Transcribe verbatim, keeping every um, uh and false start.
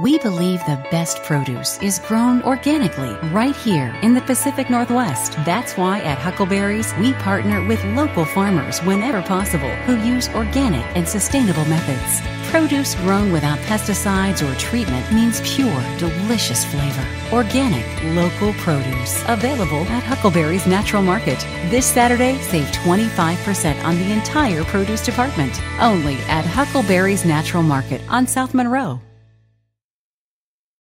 We believe the best produce is grown organically right here in the Pacific Northwest. That's why at Huckleberry's, we partner with local farmers whenever possible who use organic and sustainable methods. Produce grown without pesticides or treatment means pure, delicious flavor. Organic, local produce. Available at Huckleberry's Natural Market. This Saturday, save twenty-five percent on the entire produce department. Only at Huckleberry's Natural Market on South Monroe.